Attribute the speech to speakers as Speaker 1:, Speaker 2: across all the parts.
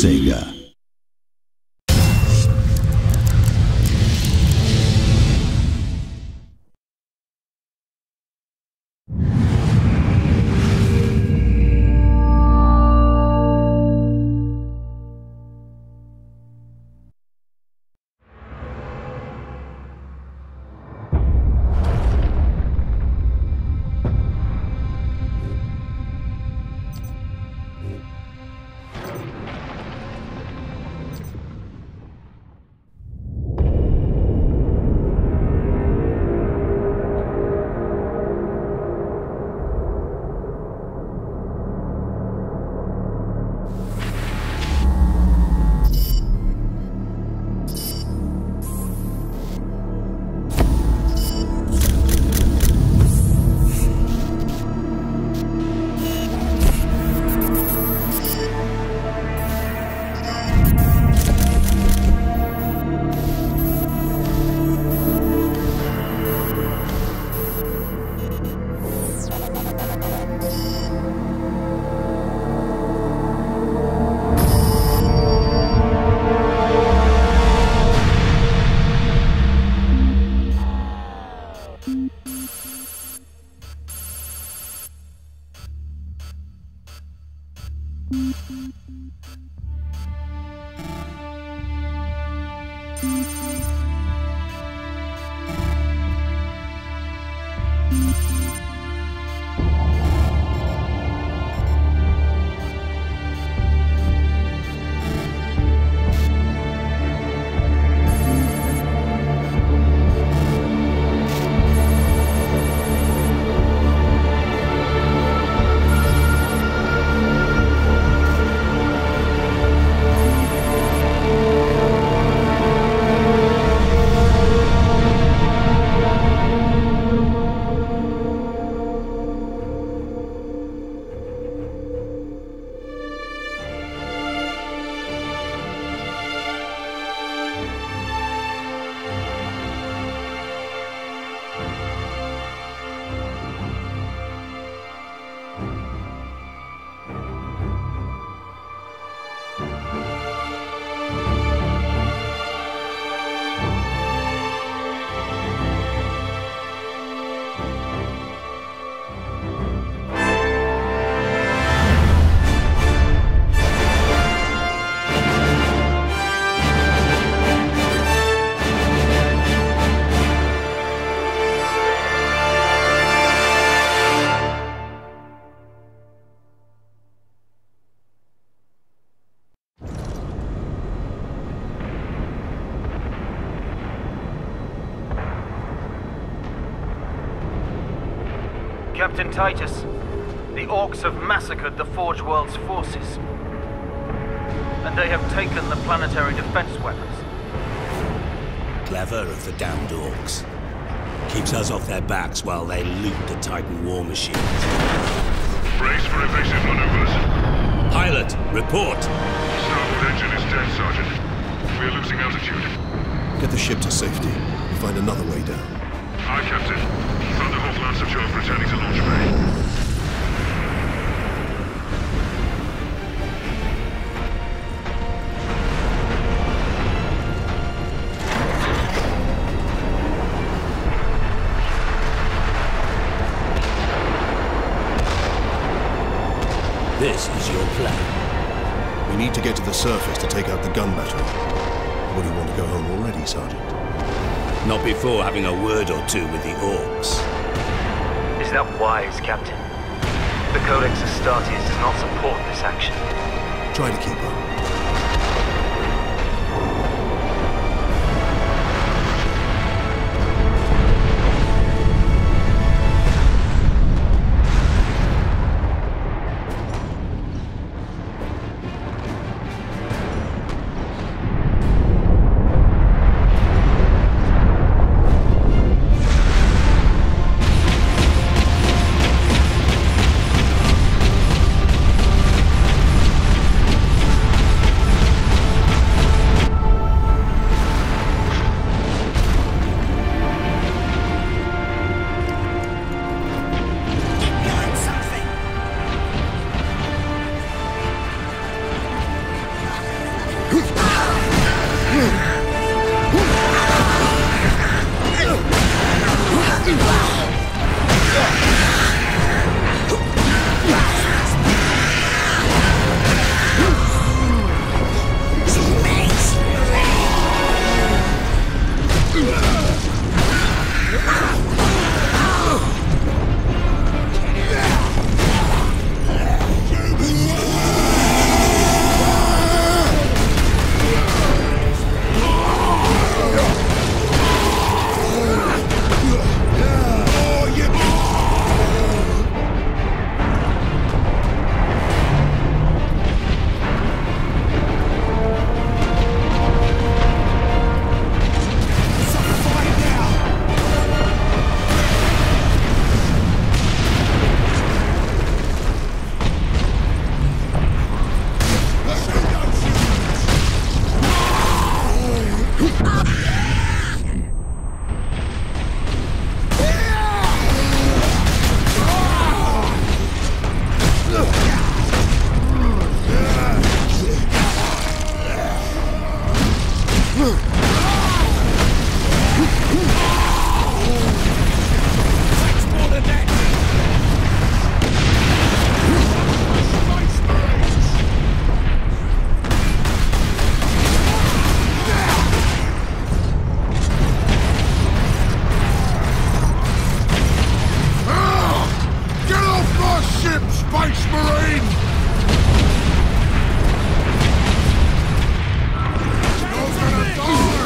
Speaker 1: Sega.
Speaker 2: Captain Titus, the Orcs have massacred the Forge World's forces. And they have taken the planetary defense weapons.
Speaker 3: Clever of the damned Orcs. Keeps us off their backs while they loot the Titan war machines.
Speaker 4: Brace for evasive maneuvers.
Speaker 3: Pilot, report!
Speaker 4: Starboard engine is dead, Sergeant. We are losing altitude.
Speaker 5: Get the ship to safety. We'll find another way down.
Speaker 4: Aye, Captain. Thunderhawk Lancer 12 returning to launch bay.
Speaker 3: This is your plan.
Speaker 5: We need to get to the surface to take out the gun battery. Would you want to go home already, Sergeant?
Speaker 3: Not before having a word or two with the Orcs.
Speaker 6: Is that wise, Captain? The Codex Astartes does not support this action.
Speaker 5: Try to keep up. ship, Space Marine! You're gonna die!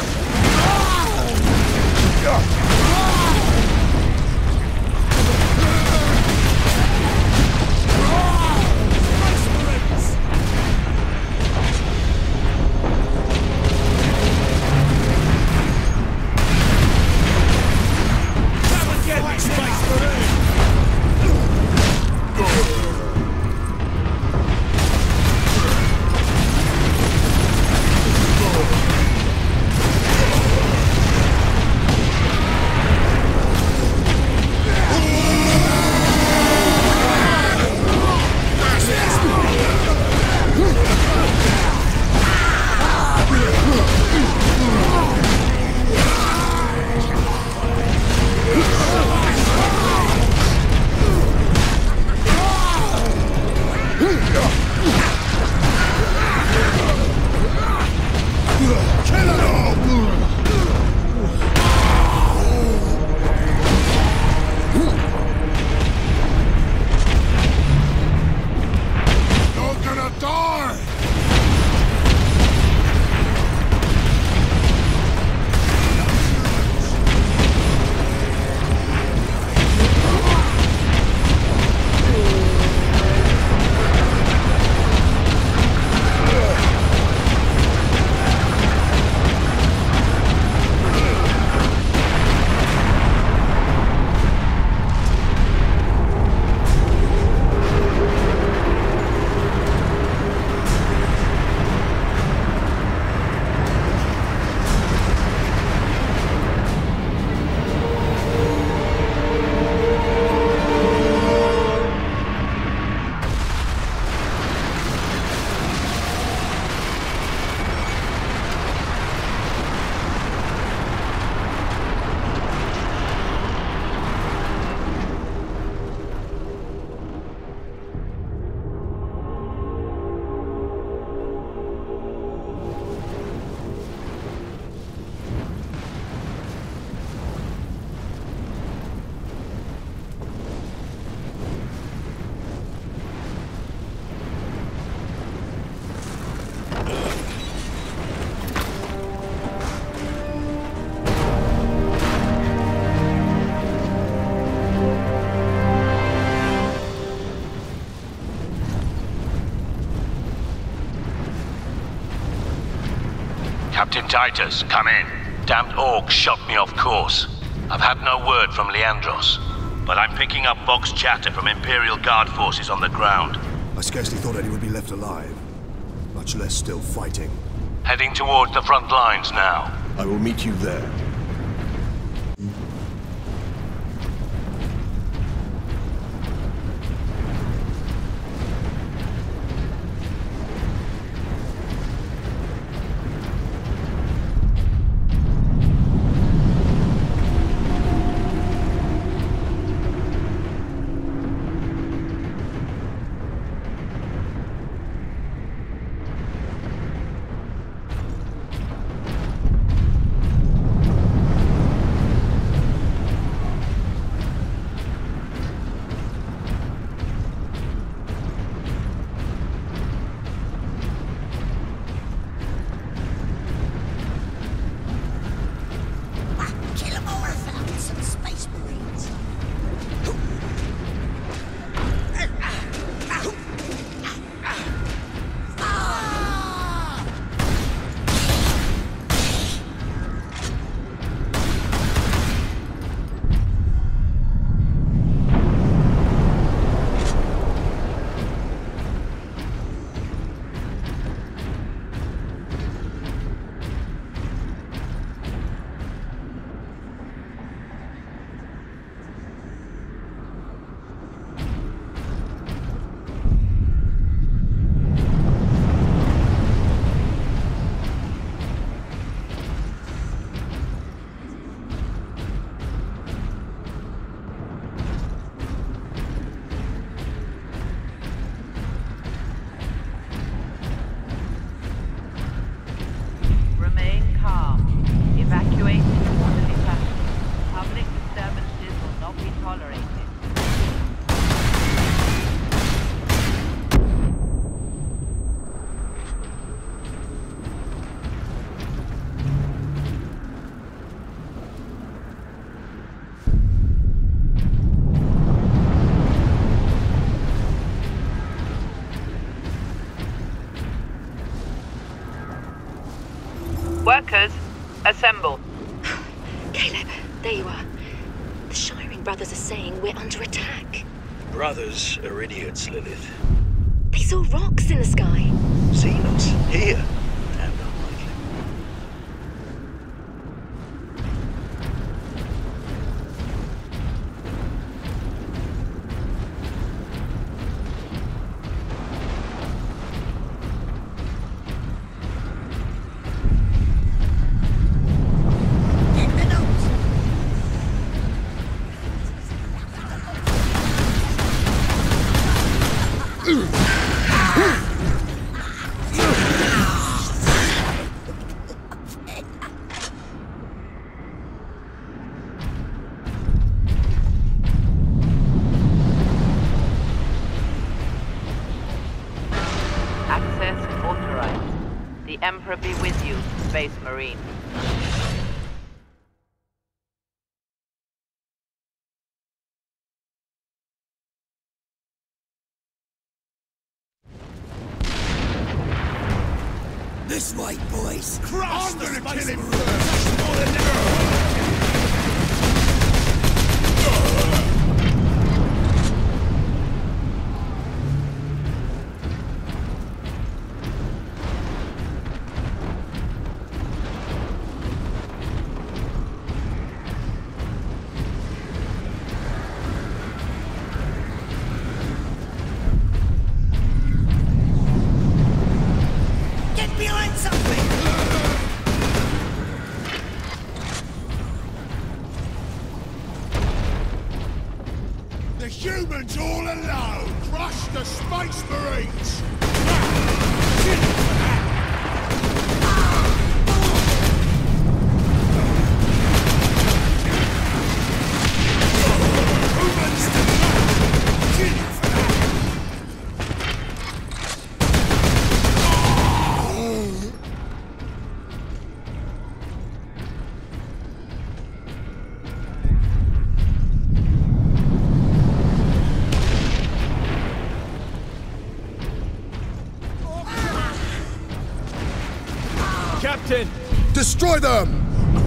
Speaker 3: Captain Titus, come in. Damned orcs shot me off course. I've had no word from Leandros, but I'm picking up Vox chatter from Imperial Guard forces on the ground.
Speaker 5: I scarcely thought any would be left alive, much less still fighting.
Speaker 3: Heading towards the front lines now.
Speaker 5: I will meet you there.
Speaker 1: brothers are idiots, Lilith.
Speaker 7: They saw rocks in the sky.
Speaker 1: Seen us here. Damn unlikely.
Speaker 8: Access authorized. The Emperor be with you, Space Marine.
Speaker 9: This way, boys!
Speaker 10: Crush I'm gonna kill him first!
Speaker 9: Get behind something!
Speaker 10: The humans all alone! Crush the Space Marines!
Speaker 2: Captain!
Speaker 5: Destroy them!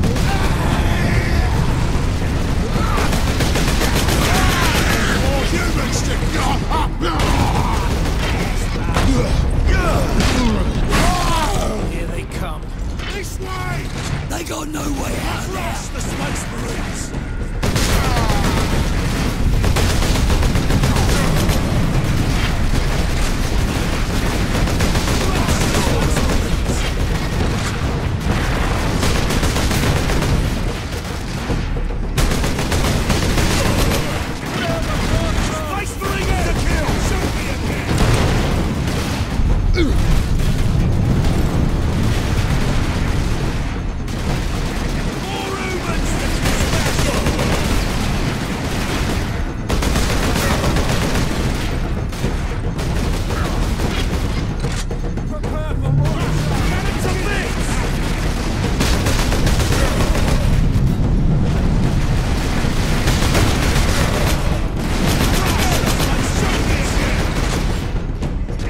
Speaker 10: More humans to
Speaker 9: Here they come.
Speaker 10: This way!
Speaker 9: They got no way out of there.
Speaker 10: Crush the Space Marines! Space Marines to kill! Shoot me again! More humans to kill! Prepare for more! Get into this! Shoot me again!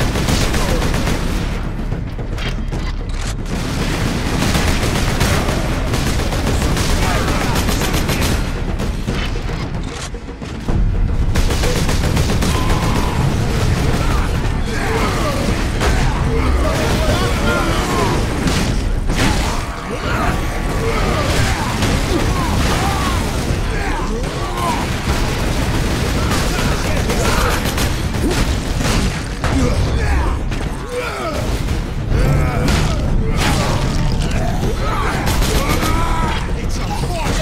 Speaker 10: It's a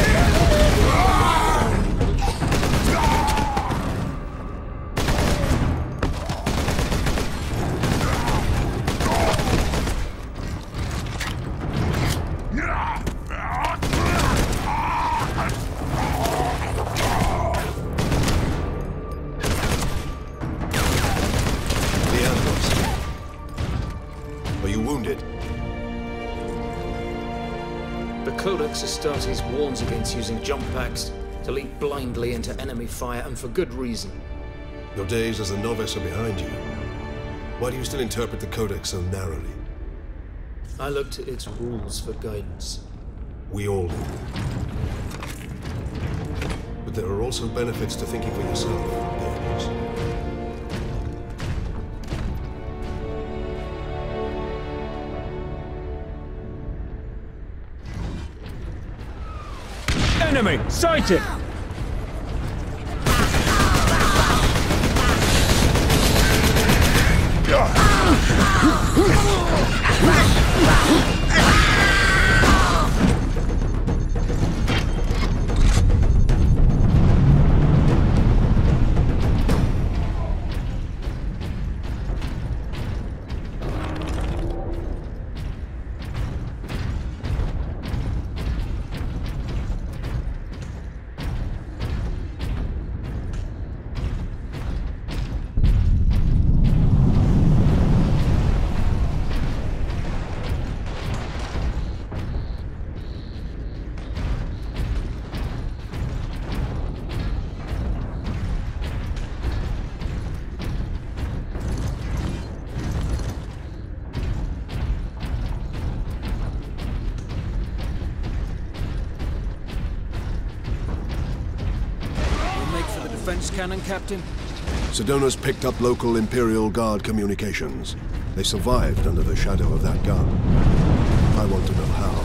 Speaker 5: Are you wounded?
Speaker 11: The Codex Astartes warns against using jump packs to leap blindly into enemy fire, and for good reason.
Speaker 5: Your days as a novice are behind you. Why do you still interpret the Codex so narrowly?
Speaker 11: I look to its rules for guidance.
Speaker 5: We all do. But there are also benefits to thinking for yourself, Daniels.
Speaker 10: Enemy! Sighted! Cannon, Captain?
Speaker 5: Sedona's picked up local Imperial Guard communications. They survived under the shadow of that gun. I want to know how.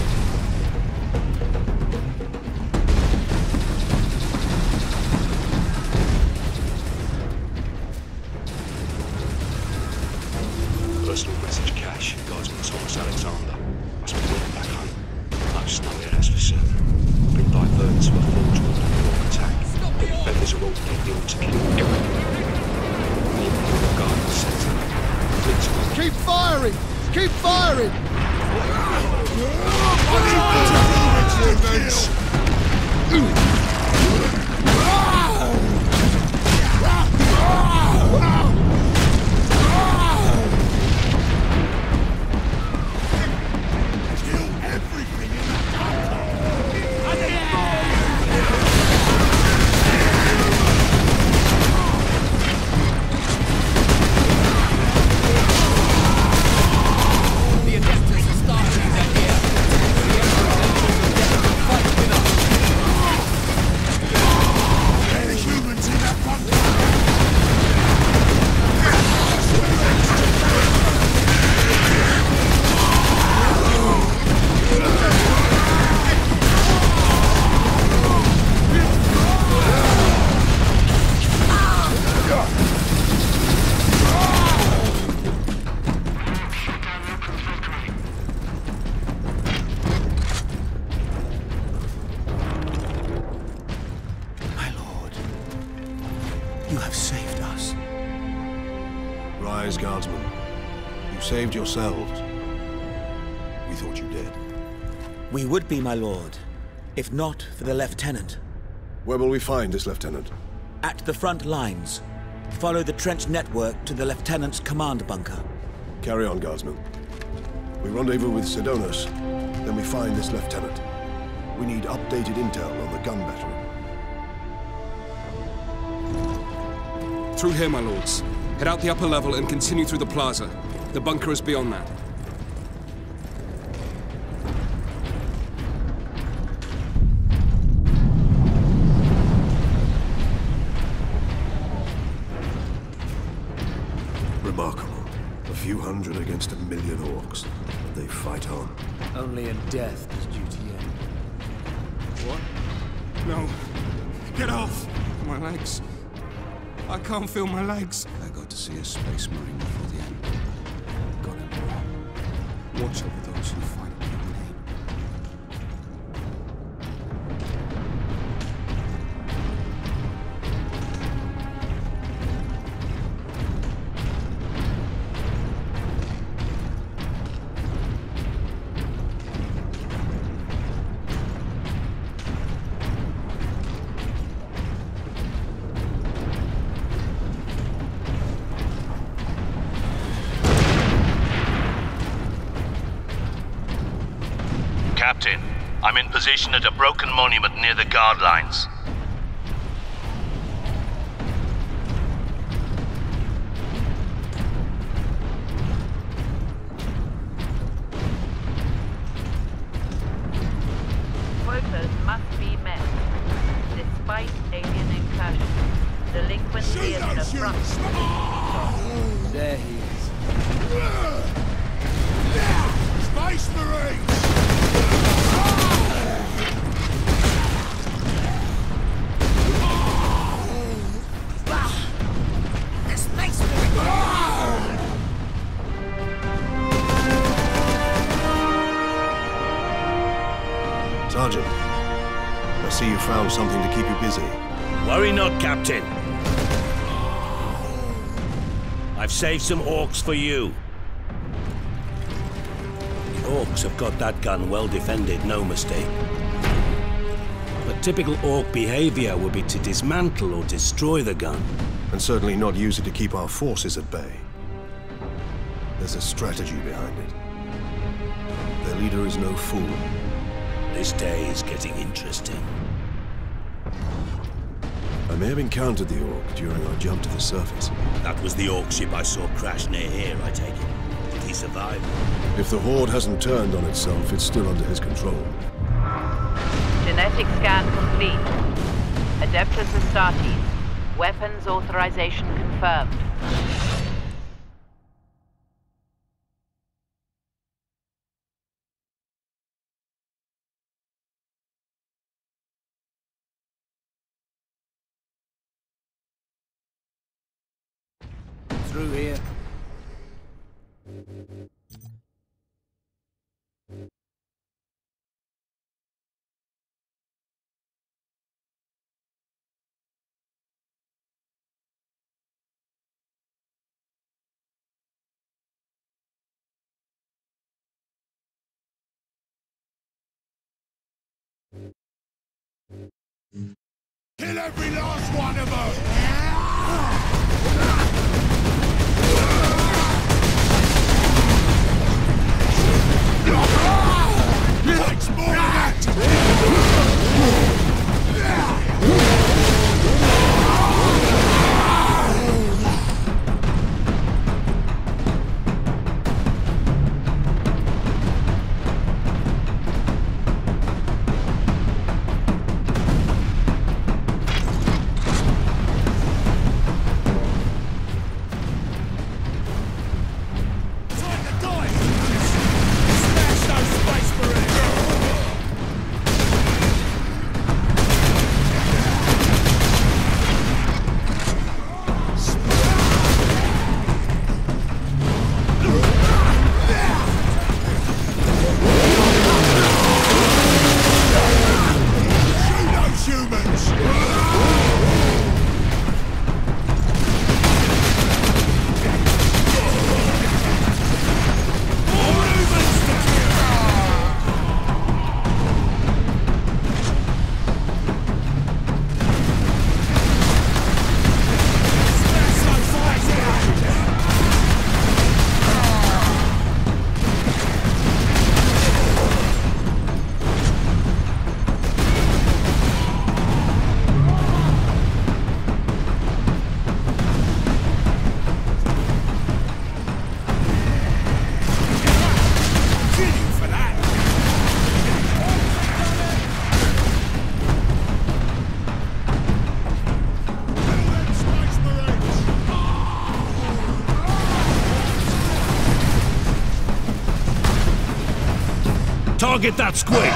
Speaker 1: Personal message cache. Guardsman Thomas Alexander. Must be working back home. I just know it, that's for certain. Been diverted to a forge with a York attack. The defenders are all dead ill to kill everyone. The Imperial Guard is set up. Please,
Speaker 12: keep firing! Keep firing!
Speaker 5: Guardsmen. You saved yourselves. We thought you dead.
Speaker 9: We would be, my lord, if not for the lieutenant.
Speaker 5: Where will we find this lieutenant?
Speaker 9: At the front lines. Follow the trench network to the lieutenant's command bunker.
Speaker 5: Carry on, Guardsmen. We rendezvous with Sedonis, then we find this lieutenant. We need updated intel on the gun battery.
Speaker 13: Through here, my lords. Head out the upper level and continue through the plaza. The bunker is beyond that.
Speaker 5: Remarkable. A few hundred against 1 million orcs. But they fight on.
Speaker 10: Only in death does duty end.
Speaker 13: What? No. Get off! My legs. I can't feel my legs.
Speaker 14: I got to see a space marine before the end. Got him.
Speaker 13: Watch over those who fight in your name.
Speaker 3: Captain, I'm in position at a broken monument near the guard lines.
Speaker 8: Quotas must be met. Despite alien incursions, delinquency is an affront.
Speaker 10: There he is.
Speaker 12: Space Marines!
Speaker 5: see you found something to keep you busy.
Speaker 3: Worry not, Captain. I've saved some orcs for you. The orcs have got that gun well defended, no mistake. But typical orc behavior would be to dismantle or destroy the gun.
Speaker 5: And certainly not use it to keep our forces at bay. There's a strategy behind it. Their leader is no fool.
Speaker 3: This day is getting interesting.
Speaker 5: I may have encountered the orc during our jump to the surface.
Speaker 3: That was the orc ship I saw crash near here, I take it. Did he survive?
Speaker 5: If the Horde hasn't turned on itself, it's still under his control.
Speaker 8: Genetic scan complete. Adeptus Astartes. Weapons authorization confirmed.
Speaker 9: Through here.
Speaker 10: Kill every last one of us! Likes more of that!
Speaker 3: Target that squid!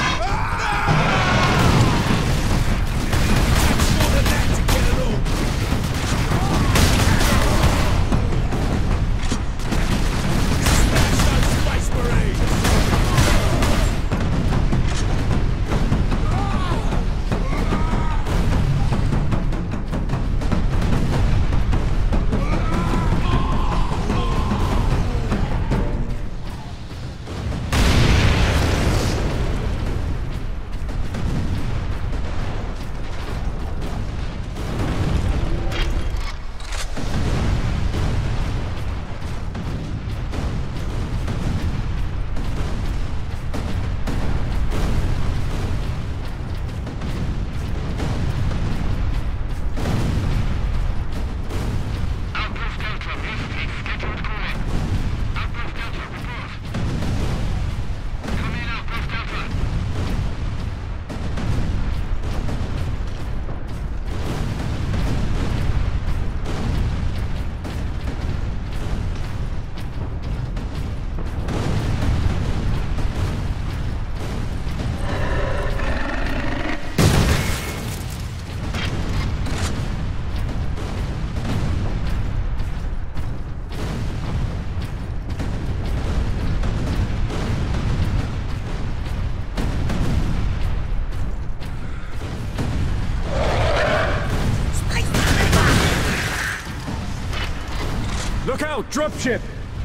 Speaker 10: Look out! Dropship!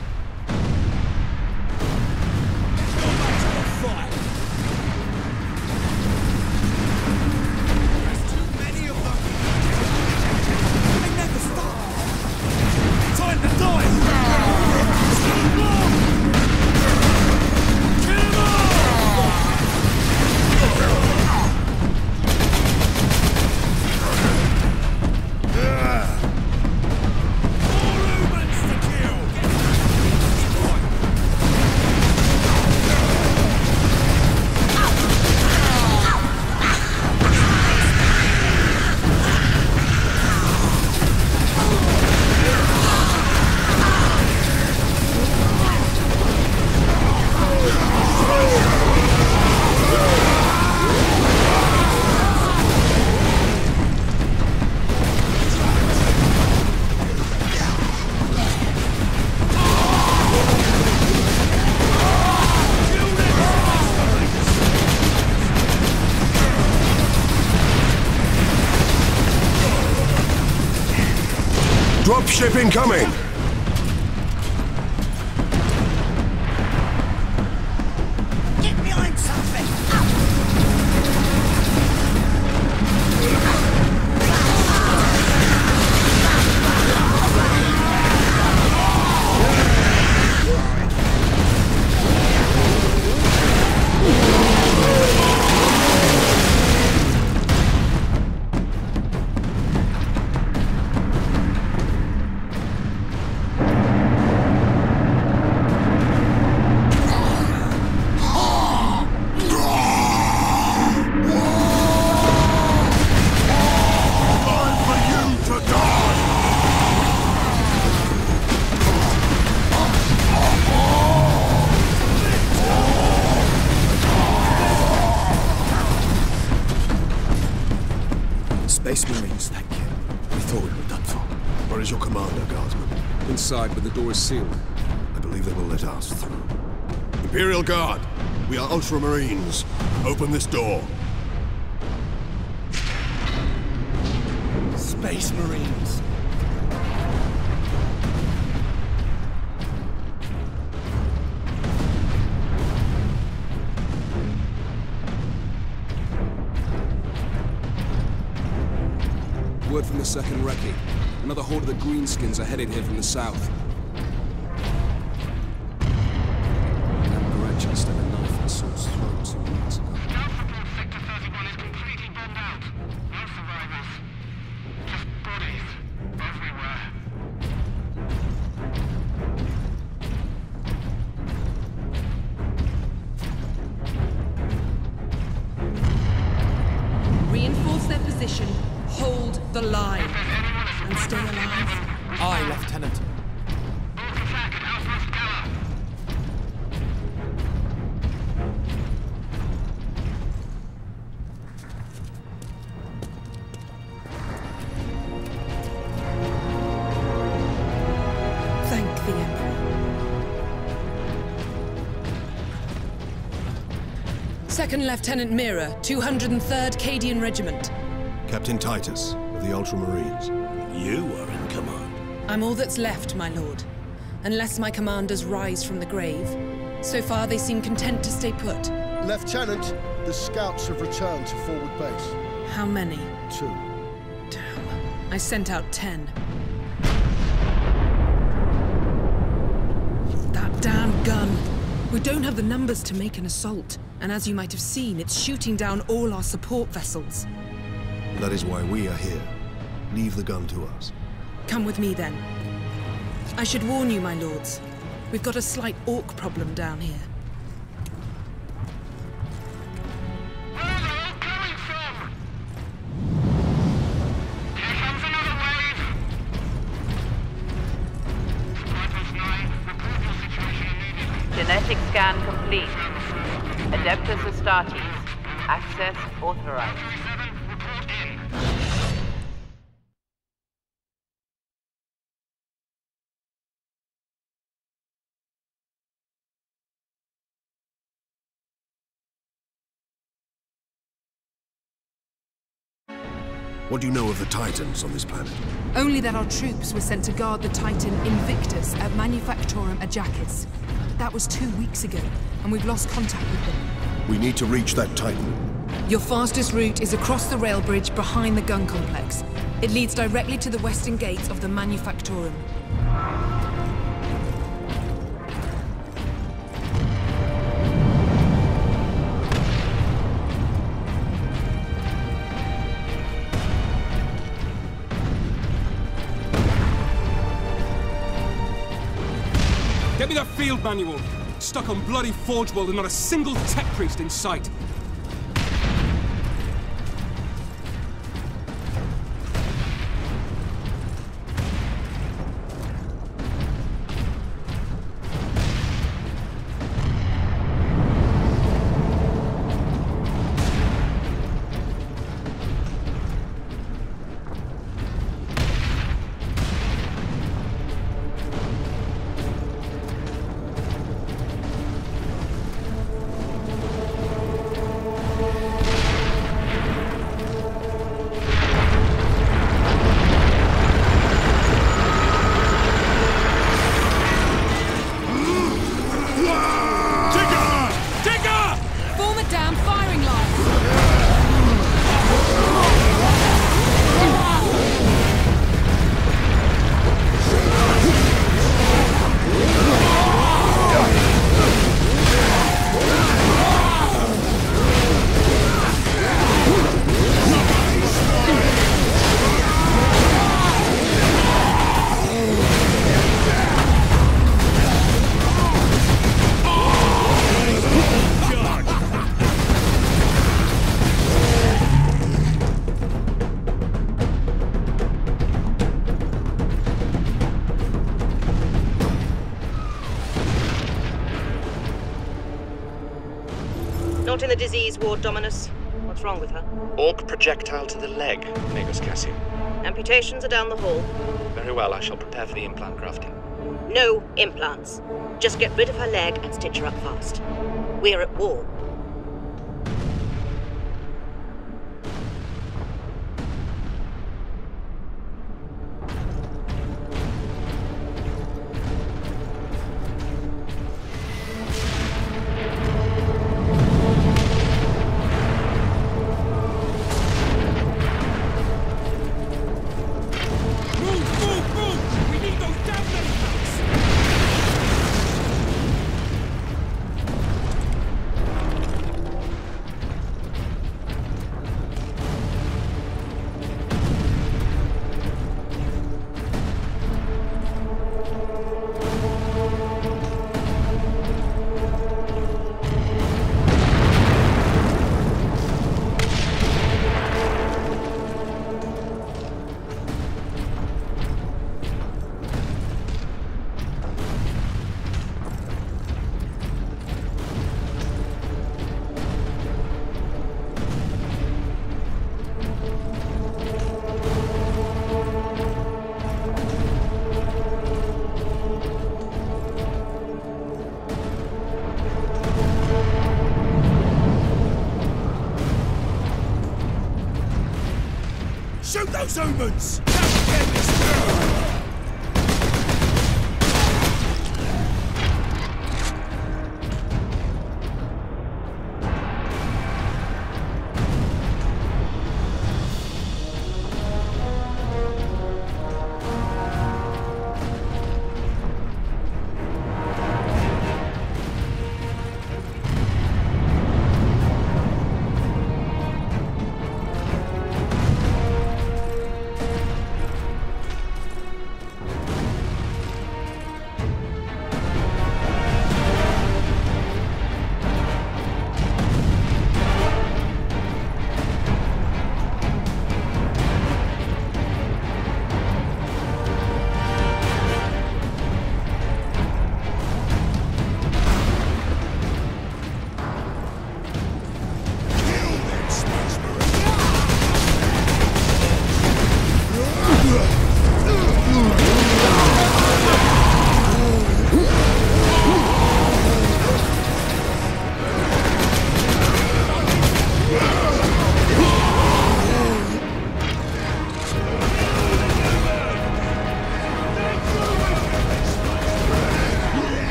Speaker 5: Dropship incoming!
Speaker 10: Get behind something!
Speaker 5: Space Marines, thank you. We thought we were done for. Where is your commander, Guardsman?
Speaker 14: Inside, but the door is sealed.
Speaker 5: I believe they will let us through. Imperial Guard, we are Ultramarines. Open this door.
Speaker 10: Space Marines.
Speaker 14: Word from the second recce. Another horde of the Greenskins are headed here from the south. Emperor actually stuck a knife in Saul's throat 2 weeks ago.
Speaker 4: Sector 31 is completely bombed out. No survivors. Just bodies everywhere.
Speaker 15: Reinforce their position. Hold the line. And stay alive.
Speaker 10: Aye, Lieutenant.
Speaker 15: Thank the Emperor. Second Lieutenant Mira, 203rd Cadian Regiment.
Speaker 5: Captain Titus, of the Ultramarines.
Speaker 3: You are in command.
Speaker 15: I'm all that's left, my lord. Unless my commanders rise from the grave. So far, they seem content to stay put.
Speaker 12: Lieutenant, the scouts have returned to forward base.
Speaker 15: How many?
Speaker 12: 2.
Speaker 15: Damn. I sent out 10. That damn gun. We don't have the numbers to make an assault. And as you might have seen, it's shooting down all our support vessels.
Speaker 5: That is why we are here. Leave the gun to us.
Speaker 15: Come with me, then. I should warn you, my lords. We've got a slight orc problem down here.
Speaker 4: Where are they all coming from? Here comes another wave. Squadrons 9, report your situation immediately.
Speaker 8: Genetic scan complete. Adeptus Astartes. Access authorized.
Speaker 5: What do you know of the Titans on this planet?
Speaker 15: Only that our troops were sent to guard the Titan Invictus at Manufactorum Ajakis. That was 2 weeks ago, and we've lost contact with them.
Speaker 5: We need to reach that Titan.
Speaker 15: Your fastest route is across the rail bridge behind the gun complex. It leads directly to the western gate of the Manufactorum.
Speaker 14: Get me that field manual. Stuck on bloody Forge World and not a single tech priest in sight.
Speaker 16: Not in the disease ward, Dominus. What's wrong with her?
Speaker 17: Orc projectile to the leg, Negus Cassie.
Speaker 16: Amputations are down the hall.
Speaker 17: Very well, I shall prepare for the implant grafting.
Speaker 16: No implants. Just get rid of her leg and stitch her up fast. We're at war.
Speaker 10: Shoot those humans!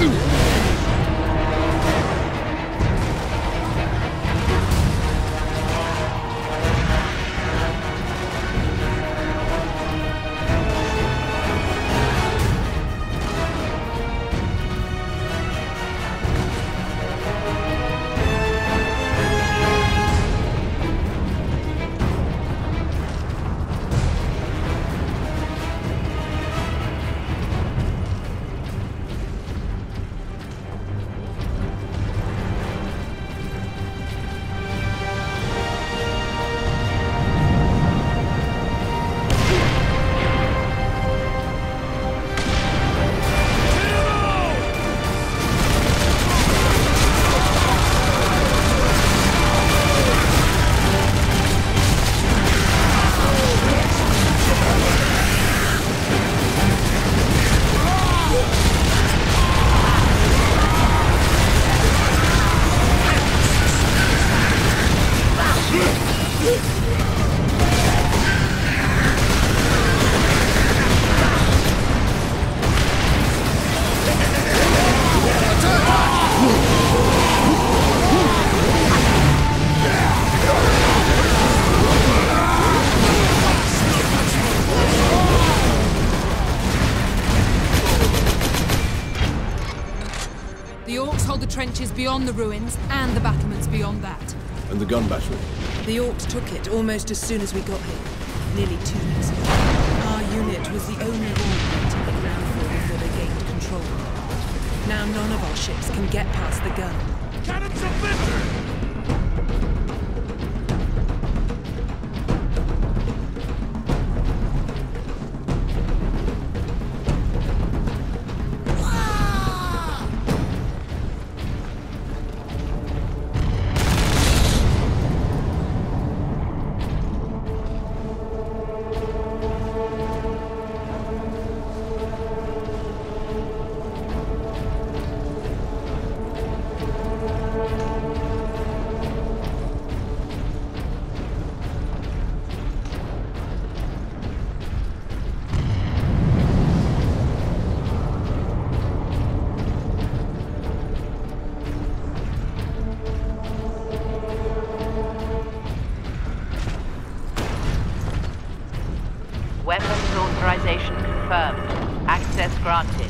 Speaker 15: Trenches beyond the ruins, and the battlements beyond that.
Speaker 5: And the gun battery?
Speaker 18: The Orcs took it almost as soon as we got here, nearly 2 weeks ago. Our unit was the only one to the ground floor before they gained control. Now none of our ships can get past the gun.
Speaker 10: Cannons are lit!
Speaker 8: Weapons authorization confirmed. Access granted.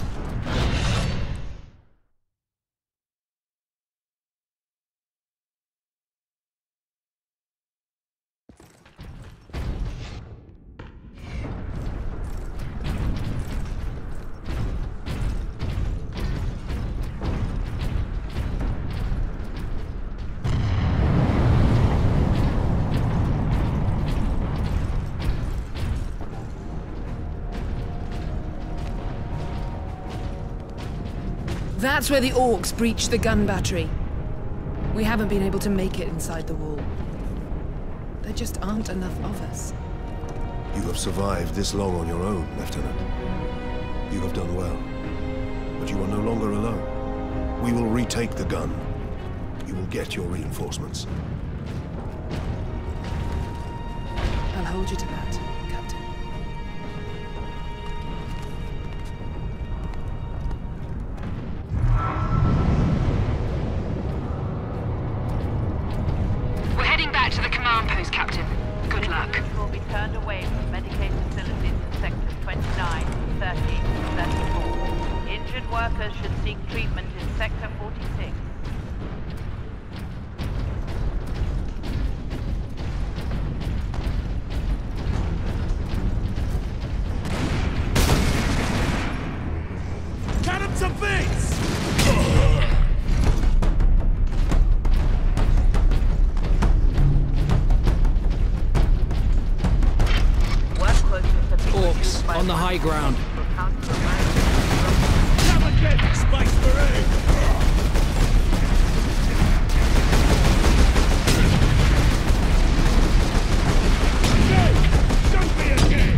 Speaker 18: That's where the Orcs breached the gun battery. We haven't been able to make it inside the wall. There just aren't enough of us.
Speaker 5: You have survived this long on your own, Lieutenant. You have done well. But you are no longer alone. We will retake the gun. You will get your reinforcements.
Speaker 18: I'll hold you to that, Captain.
Speaker 15: We're heading back to the command post, Captain. Good luck.
Speaker 8: Will be turned away from Medicaid facilities in sectors 29, 30, and 34. Injured workers should seek treatment in sector 46.
Speaker 10: Cannons of base!
Speaker 11: Orcs on the high ground.
Speaker 10: Come again, Space Marine! Don't be a kid!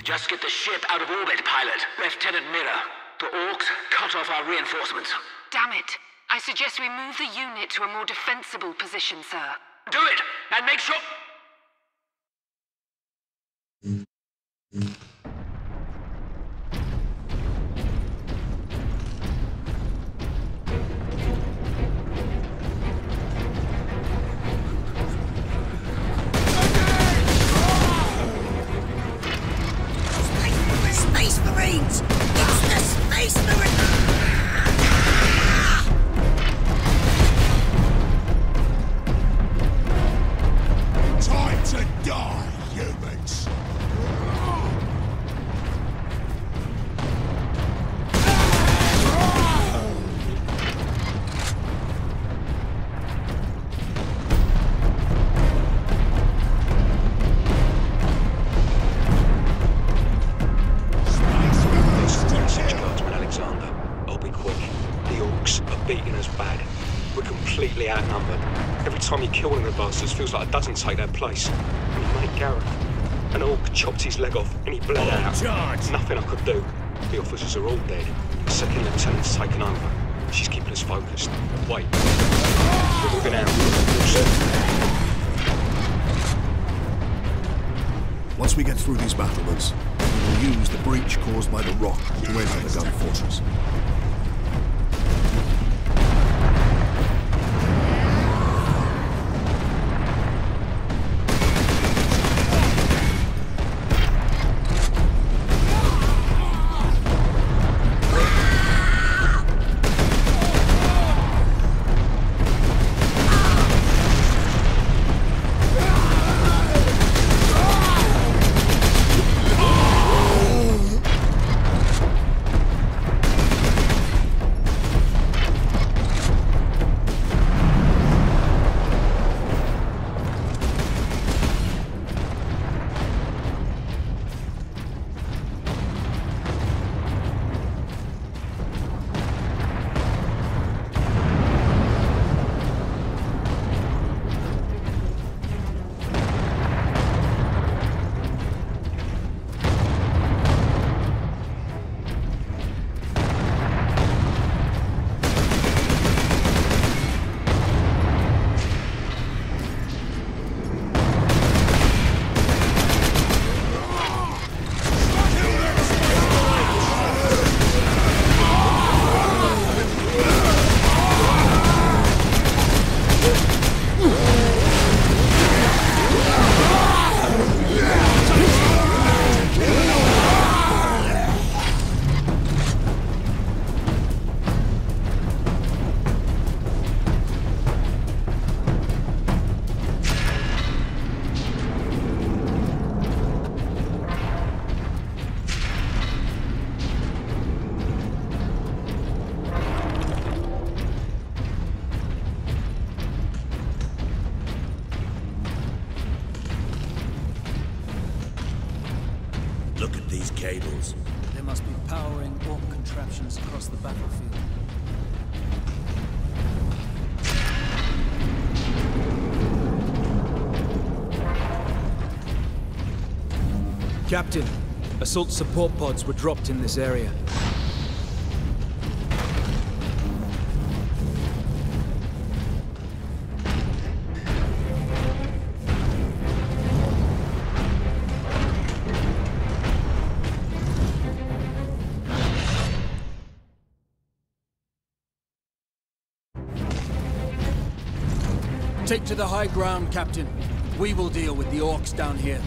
Speaker 19: Just get the ship out of orbit, pilot. Lieutenant Mira. The Orcs cut off our reinforcements.
Speaker 15: Damn it. I suggest we move the unit to a more defensible position, sir.
Speaker 19: Do it! And make sure...
Speaker 10: Space Marines! It's the Space Marines! Time to die, humans!
Speaker 1: Completely outnumbered. Every time you kill one of the bastards, feels like a dozen take their place. And your mate Gareth, an orc chopped his leg off and he bled out.
Speaker 10: Charge.
Speaker 1: Nothing I could do. The officers are all dead. The second lieutenant's taken over. She's keeping us focused. Wait. We're moving out.
Speaker 5: Once we get through these battlements, we will use the breach caused by the rock to enter the gun fortress.
Speaker 9: Cables.
Speaker 20: They must be powering orc contraptions across the battlefield. Captain, assault support pods were dropped in this area. Take to the high ground, Captain. We will deal with the orcs down here.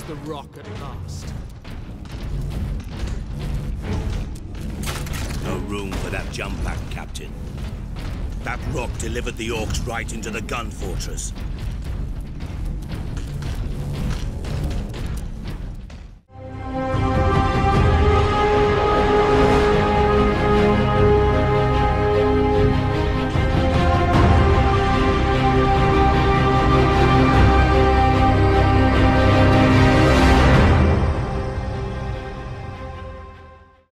Speaker 20: the rock at last.
Speaker 3: No room for that jump pack, Captain. That rock delivered the orcs right into the gun fortress.